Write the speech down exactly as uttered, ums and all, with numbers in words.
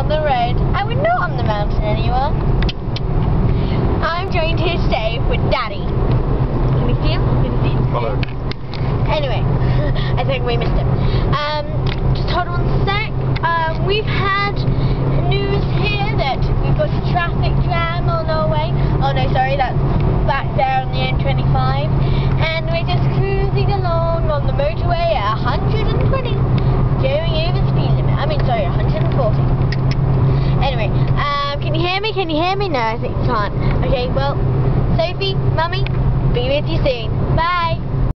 on the road. And we're not on the mountain anymore. I'm going to stay with Daddy. Can you see him? Can you see him? Hello. Anyway, I think we missed him. Um, just hold on a sec. Um, we've had news here that we've got a traffic jam on our way. Oh no, sorry, that's back there on the M twenty-five. And we're just cruising along on the motorway at one hundred twenty, going over the speed limit. I mean, sorry, one hundred forty. Anyway, um, can you hear me? Can you hear me? No, I think you can't. Okay, well, Sophie, Mummy, be with you soon. Bye.